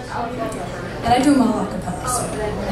And I do them all a cappella, so.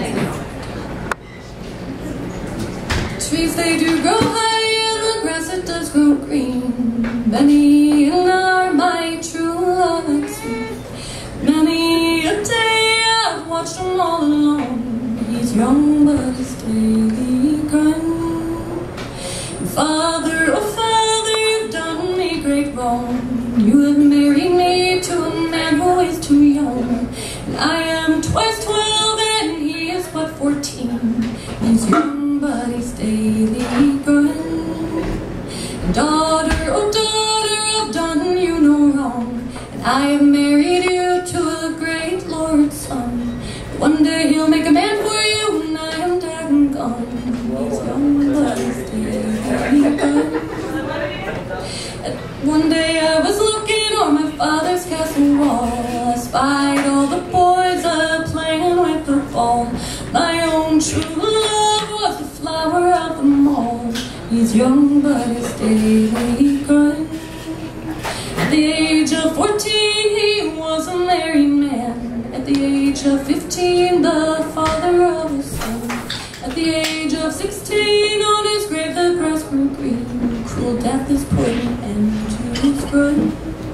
Trees they do grow high, and the grass it does grow green. Many are my true love's sweet. Many a day I've watched him all alone. He's young but he's daily grown. Father, oh Father, you've done me great wrong. You have married me to a man who is too young. And I am twice 12 and he is but 14. He's young but he's daily grown. And daughter, oh daughter, I've done you no wrong. And I have married you to a great Lord's son. But one day he'll make a man for you and I am dead and gone. He's young but he's daily grown. And one day I was looking on my father's castle wall. I spied all the boys playing with the ball. My own true love was the flower of them all. He's young but he's daily grown. At the age of 14 he was a married man. At the age of 15 the father of a son. At the age of 16 on his grave the grass grew green. Cruel death is putting an end to his groan.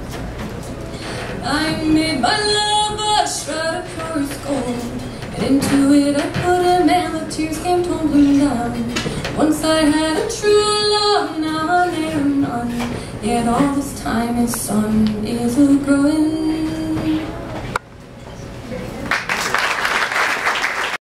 I made my love a shroud of purest gold, and into it I put him and the tears came tumbling down. Once I had a true love, now I'm there none. Yet all this time his son is a growing.